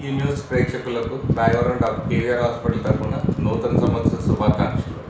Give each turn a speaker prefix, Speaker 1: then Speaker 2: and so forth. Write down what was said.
Speaker 1: ఈ న్యూస్ ప్రేక్షకులకు Rayavaram doctor KVR hospital తరఫున నూతన సంవత్సర శుభాకాంక్షలు.